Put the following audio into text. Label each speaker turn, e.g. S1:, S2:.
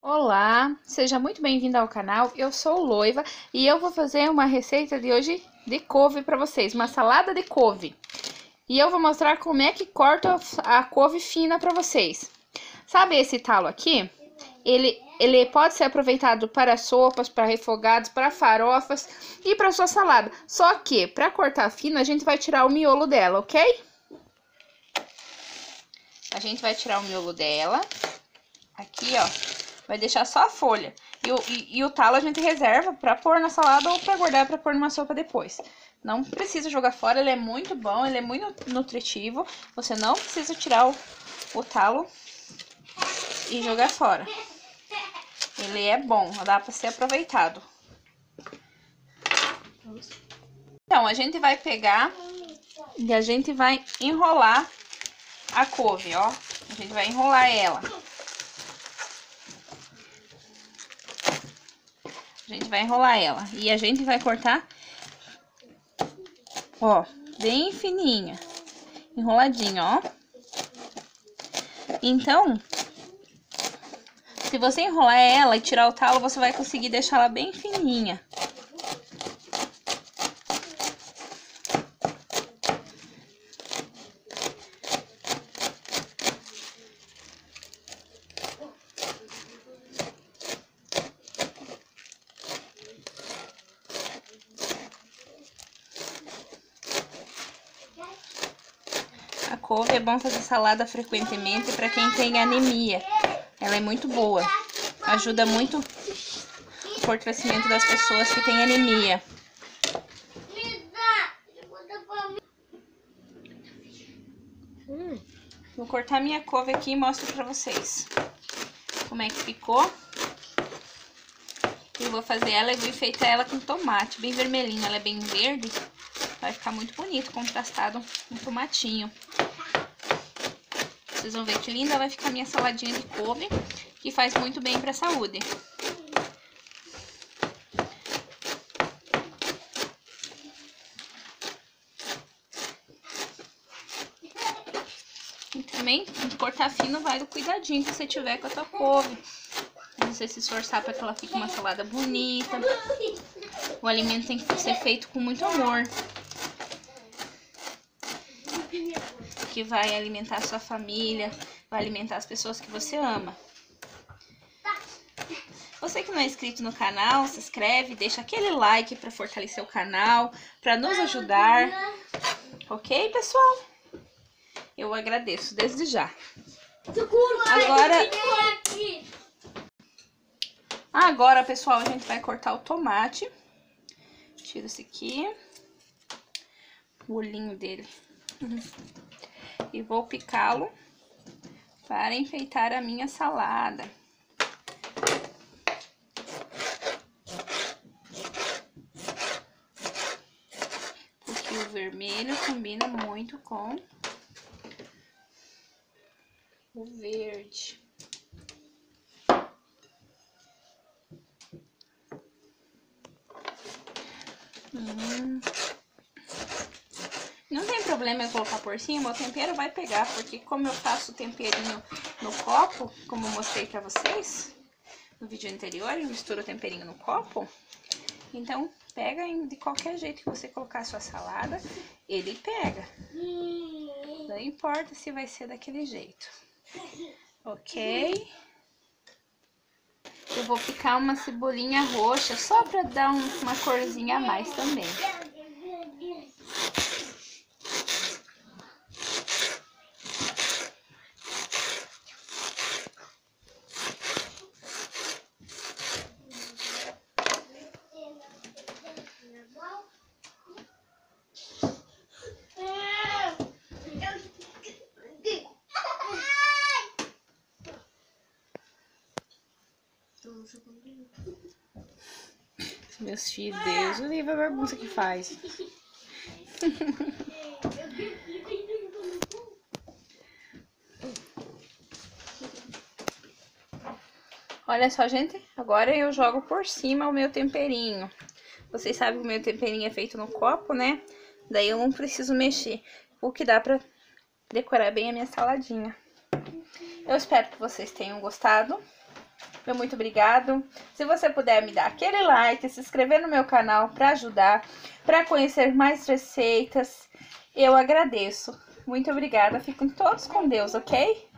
S1: Olá, seja muito bem-vindo ao canal. Eu sou Loiva e eu vou fazer uma receita de hoje de couve para vocês, uma salada de couve. E eu vou mostrar como é que corta a couve fina para vocês. Sabe esse talo aqui? Ele pode ser aproveitado para sopas, para refogados, para farofas e para sua salada. Só que para cortar fina a gente vai tirar o miolo dela, ok? A gente vai tirar o miolo dela. Aqui, ó. Vai deixar só a folha. E o talo a gente reserva pra pôr na salada ou pra guardar pra pôr numa sopa depois. Não precisa jogar fora, ele é muito bom, ele é muito nutritivo. Você não precisa tirar o talo e jogar fora. Ele é bom, dá pra ser aproveitado. Então, a gente vai pegar e a gente vai enrolar a couve, ó. A gente vai enrolar ela. A gente vai enrolar ela e a gente vai cortar, ó, bem fininha, enroladinho, ó. Então, se você enrolar ela e tirar o talo, você vai conseguir deixar ela bem fininha. A couve é bom fazer salada frequentemente para quem tem anemia. Ela é muito boa. Ajuda muito o fortalecimento das pessoas que têm anemia. Vou cortar minha couve aqui e mostro para vocês como é que ficou. Eu vou fazer ela e vou enfeitar ela com tomate, bem vermelhinho. Ela é bem verde. Vai ficar muito bonito, contrastado com tomatinho. Vocês vão ver que linda vai ficar minha saladinha de couve, que faz muito bem para a saúde. E também, cortar fino vai do cuidadinho que você tiver com a tua couve. Você se esforçar para que ela fique uma salada bonita. O alimento tem que ser feito com muito amor. Que vai alimentar a sua família, vai alimentar as pessoas que você ama. Você que não é inscrito no canal, se inscreve, deixa aquele like para fortalecer o canal, para nos ajudar. Ok, pessoal? Eu agradeço desde já. Agora, pessoal, a gente vai cortar o tomate. Tira esse aqui. O olhinho dele. E vou picá-lo para enfeitar a minha salada. Porque o vermelho combina muito com o verde. Não tem problema eu colocar por cima, o tempero vai pegar, porque como eu faço o temperinho no copo, como eu mostrei pra vocês no vídeo anterior, eu misturo o temperinho no copo, então pega de qualquer jeito que você colocar a sua salada, ele pega. Não importa se vai ser daquele jeito, ok? Eu vou picar uma cebolinha roxa, só pra dar uma corzinha a mais também. Meus filhos, Deus, o livro a bagunça que faz. Olha só, gente, agora eu jogo por cima o meu temperinho. Vocês sabem que o meu temperinho é feito no copo, né? Daí eu não preciso mexer, o que dá pra decorar bem a minha saladinha. Eu espero que vocês tenham gostado. meu muito obrigado. Se você puder me dar aquele like, se inscrever no meu canal para ajudar, para conhecer mais receitas, eu agradeço. Muito obrigada. Fiquem todos com Deus, ok?